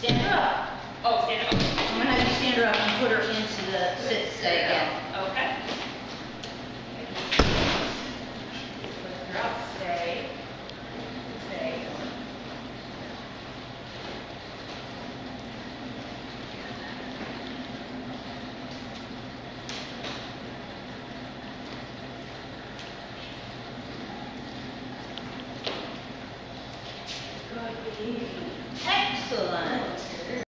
Stand her up. Oh, stand up. I'm gonna have you stand her up and put her into the sit stay again. Okay. Lift her up, stay. Stay. Excellent.